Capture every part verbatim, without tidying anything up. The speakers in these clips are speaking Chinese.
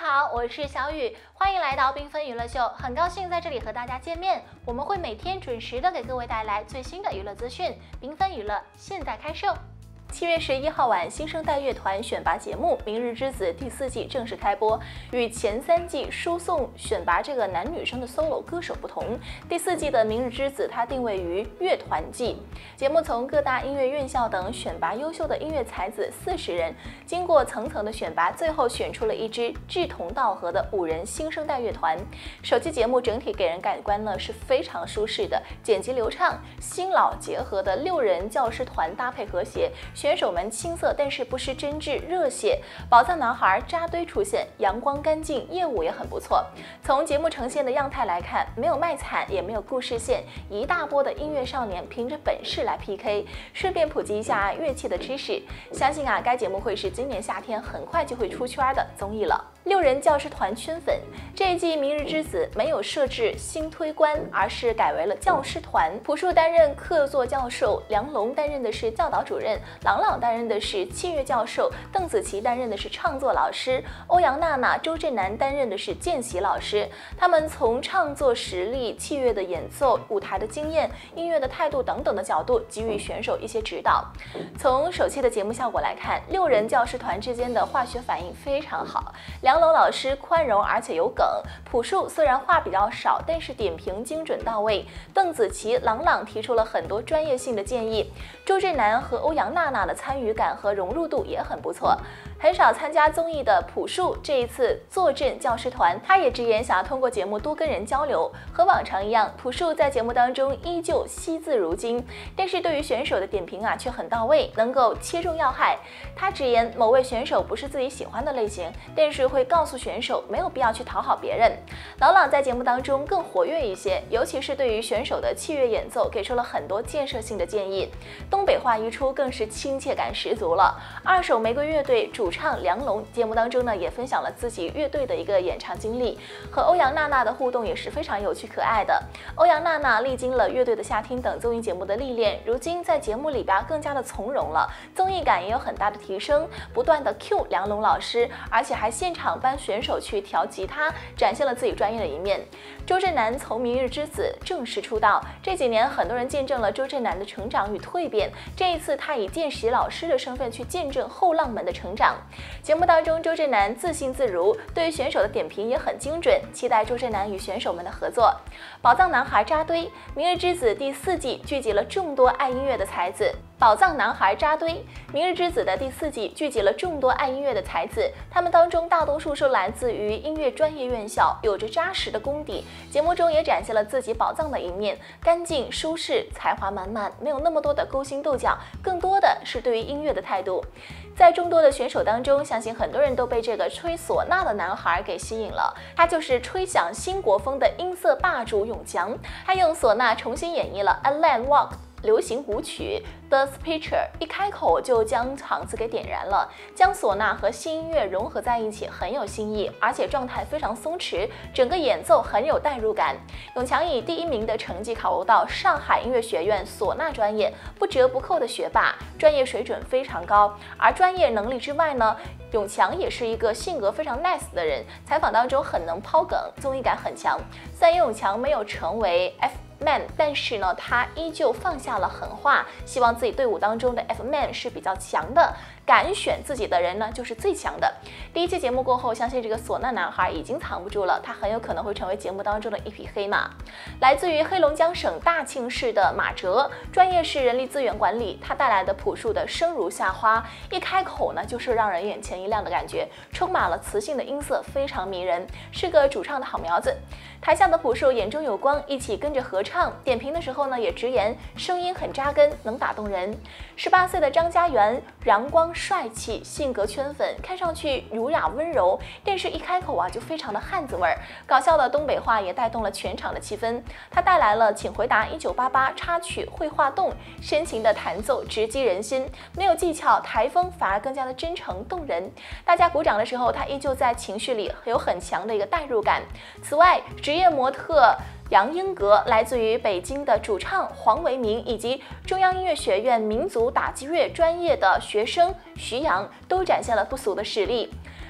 好，我是小雨，欢迎来到缤纷娱乐秀，很高兴在这里和大家见面。我们会每天准时的给各位带来最新的娱乐资讯，缤纷娱乐现在开售。七月十一号晚，新生代乐团选拔节目《明日之子》第四季正式开播。与前三季输送选拔这个男女生的 solo 歌手不同，第四季的《明日之子》它定位于乐团季。节目从各大音乐院校等选拔优秀的音乐才子四十人，经过层层的选拔，最后选出了一支志同道合的五人新生代乐团。首期节目整体给人感官呢是非常舒适的，剪辑流畅，新老结合的六人教师团搭配和谐。选手们青涩但是不失真挚热血，宝藏男孩扎堆出现，阳光干净，业务也很不错。从节目呈现的样态来看，没有卖惨，也没有故事线，一大波的音乐少年凭着本事来 P K。顺便普及一下乐器的知识，相信啊，该节目会是今年夏天很快就会出圈的综艺了。六人教师团圈粉，这一季《明日之子》没有设置新推官，而是改为了教师团。朴树担任客座教授，梁龙担任的是教导主任，朗朗担任的是器乐教授，邓紫棋担任的是创作老师，欧阳娜娜、周震南担任的是见习老师。他们从创作实力、器乐的演奏、舞台的经验、音乐的态度等等的角度给予选手一些指导。从首期的节目效果来看，六人教师团之间的化学反应非常好。梁龙老师宽容而且有梗，朴树虽然话比较少，但是点评精准到位。邓紫棋、朗朗提出了很多专业性的建议，周震南和欧阳娜娜的参与感和融入度也很不错。很少参加综艺的朴树这一次坐镇教师团，他也直言想要通过节目多跟人交流。和往常一样，朴树在节目当中依旧惜字如金，但是对于选手的点评啊却很到位，能够切中要害。他直言某位选手不是自己喜欢的类型，但是会告诉选手没有必要去讨好别人。朗朗在节目当中更活跃一些，尤其是对于选手的器乐演奏给出了很多建设性的建议。东北话一出更是亲切感十足了。二手玫瑰乐队主唱梁龙节目当中呢也分享了自己乐队的一个演唱经历，和欧阳娜娜的互动也是非常有趣可爱的。欧阳娜娜历经了乐队的夏天等综艺节目的历练，如今在节目里边更加的从容了，综艺感也有很大的提升，不断的 Q 梁龙老师，而且还现场帮选手去调吉他，展现了自己专业的一面。周震南从明日之子正式出道，这几年很多人见证了周震南的成长与蜕变，这一次他以见习老师的身份去见证后浪们的成长。节目当中，周震南自信自如，对于选手的点评也很精准，期待周震南与选手们的合作。宝藏男孩扎堆，明日之子第四季聚集了众多爱音乐的才子。宝藏男孩扎堆，明日之子的第四季聚集了众多爱音乐的才子，他们当中大多数是来自于音乐专业院校，有着扎实的功底。节目中也展现了自己宝藏的一面，干净舒适，才华满满，没有那么多的勾心斗角，更多的是对于音乐的态度。在众多的选手当中，相信很多人都被这个吹唢呐的男孩给吸引了，他就是吹响新国风的音色霸主永强，他用唢呐重新演绎了 Alan Walk流行舞曲 The Speaker， 一开口就将场子给点燃了，将唢呐和新音乐融合在一起，很有新意，而且状态非常松弛，整个演奏很有代入感。永强以第一名的成绩考入到上海音乐学院唢呐专业，不折不扣的学霸，专业水准非常高。而专业能力之外呢，永强也是一个性格非常 nice 的人，采访当中很能抛梗，综艺感很强。虽然永强没有成为 F man， 但是呢，他依旧放下了狠话，希望自己队伍当中的 F man 是比较强的，敢选自己的人呢就是最强的。第一期节目过后，相信这个唢呐男孩已经藏不住了，他很有可能会成为节目当中的一匹黑马。来自于黑龙江省大庆市的马哲，专业是人力资源管理，他带来的朴树的生如夏花，一开口呢就是让人眼前一亮的感觉，充满了磁性的音色，非常迷人，是个主唱的好苗子。台下的朴树眼中有光，一起跟着合唱，点评的时候呢也直言声音很扎根，能打动人。十八岁的张家元，阳光帅气，性格圈粉，看上去儒雅温柔，但是一开口啊就非常的汉子味儿，搞笑的东北话也带动了全场的气氛。他带来了请回答一九八八插曲会画动，深情的弹奏直击人心，没有技巧台风，反而更加的真诚动人。大家鼓掌的时候，他依旧在情绪里有很强的一个代入感。此外，职业模特杨英格，来自于北京的主唱黄维明，以及中央音乐学院民族打击乐专业的学生徐阳，都展现了不俗的实力。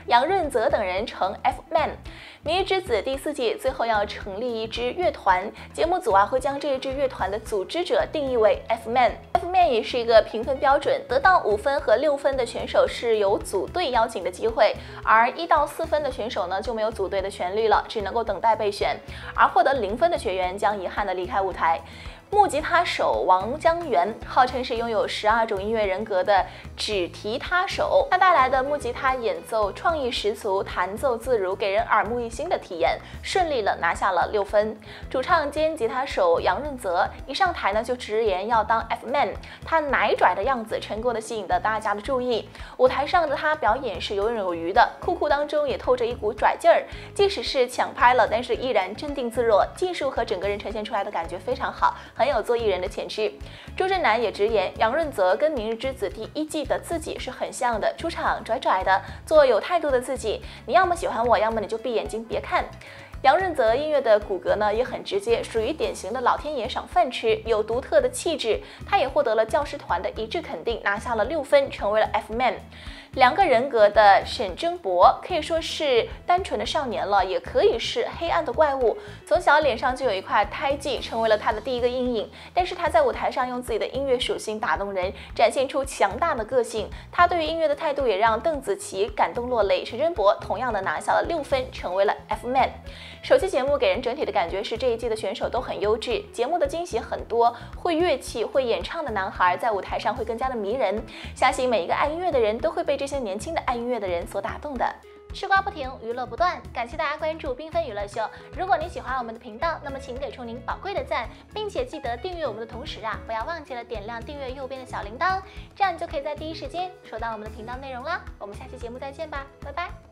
杨润泽等人成 F man。明日之子第四季最后要成立一支乐团，节目组啊会将这一支乐团的组织者定义为 F man。F man 也是一个评分标准，得到五分和六分的选手是有组队邀请的机会，而一到四分的选手呢就没有组队的权利了，只能够等待备选，而获得零分的学员将遗憾地离开舞台。木吉他手王江源号称是拥有十二种音乐人格的指提他手，他带来的木吉他演奏创意十足，弹奏自如，给人耳目一新的体验，顺利了拿下了六分。主唱兼吉他手杨润泽一上台呢就直言要当 F man， 他奶拽的样子成功的吸引了大家的注意。舞台上的他表演是游刃有余的，酷酷当中也透着一股拽劲儿，即使是抢拍了，但是依然镇定自若，技术和整个人呈现出来的感觉非常好，很有做艺人的潜质。周震南也直言，杨润泽跟《明日之子》第一季的自己是很像的，出场拽拽的，做有态度的自己。你要么喜欢我，要么你就闭眼睛别看。杨润泽音乐的骨骼呢也很直接，属于典型的老天爷赏饭吃，有独特的气质。他也获得了教师团的一致肯定，拿下了六分，成为了 F man。两个人格的沈征博可以说是单纯的少年了，也可以是黑暗的怪物。从小脸上就有一块胎记，成为了他的第一个阴影。但是他在舞台上用自己的音乐属性打动人，展现出强大的个性。他对于音乐的态度也让邓紫棋感动落泪。沈征博同样的拿下了六分，成为了 F man。首期节目给人整体的感觉是这一季的选手都很优质，节目的惊喜很多，会乐器、会演唱的男孩在舞台上会更加的迷人。相信每一个爱音乐的人都会被这些年轻的爱音乐的人所打动的。吃瓜不停，娱乐不断，感谢大家关注缤纷娱乐秀。如果你喜欢我们的频道，那么请给出您宝贵的赞，并且记得订阅我们的同时啊，不要忘记了点亮订阅右边的小铃铛，这样你就可以在第一时间收到我们的频道内容啦。我们下期节目再见吧，拜拜。